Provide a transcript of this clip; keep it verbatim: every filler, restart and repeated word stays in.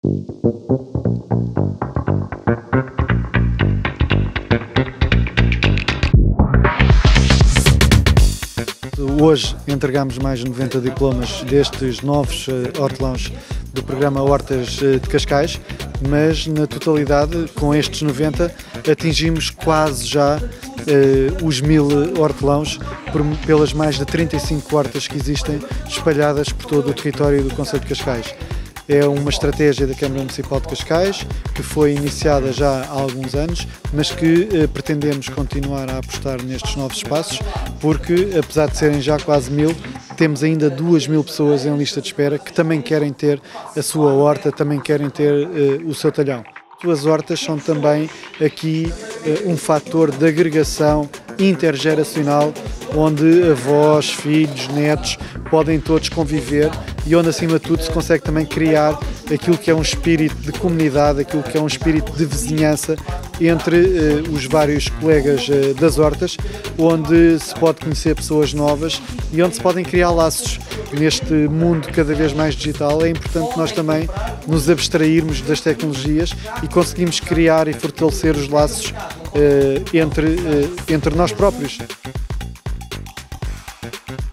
Hoje entregamos mais de noventa diplomas destes novos hortelãos do programa Hortas de Cascais, mas na totalidade, com estes noventa, atingimos quase já eh, os mil hortelãos por, pelas mais de trinta e cinco hortas que existem espalhadas por todo o território do concelho de Cascais. É uma estratégia da Câmara Municipal de Cascais que foi iniciada já há alguns anos, mas que eh, pretendemos continuar a apostar nestes novos espaços, porque apesar de serem já quase mil, temos ainda duas mil pessoas em lista de espera que também querem ter a sua horta, também querem ter eh, o seu talhão. As hortas são também aqui eh, um fator de agregação intergeracional, onde avós, filhos, netos podem todos conviver e onde acima de tudo se consegue também criar aquilo que é um espírito de comunidade, aquilo que é um espírito de vizinhança entre eh, os vários colegas eh, das hortas, onde se pode conhecer pessoas novas e onde se podem criar laços. Neste mundo cada vez mais digital é importante nós também nos abstrairmos das tecnologias e conseguimos criar e fortalecer os laços eh, entre, eh, entre nós próprios.